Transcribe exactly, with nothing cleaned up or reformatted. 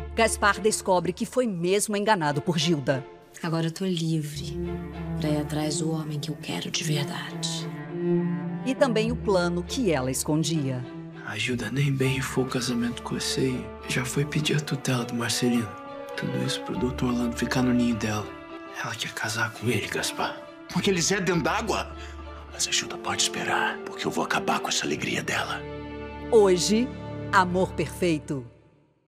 Gaspar descobre que foi mesmo enganado por Gilda. Agora eu tô livre pra ir atrás do homem que eu quero de verdade. E também o plano que ela escondia. A Gilda nem bem foi o casamento com você e já foi pedir a tutela do Marcelino. Tudo isso pro doutor Orlando ficar no ninho dela. Ela quer casar com ele, Gaspar. Com aquele Zé dentro d'água. Mas a Gilda pode esperar, porque eu vou acabar com essa alegria dela. Hoje, Amor Perfeito.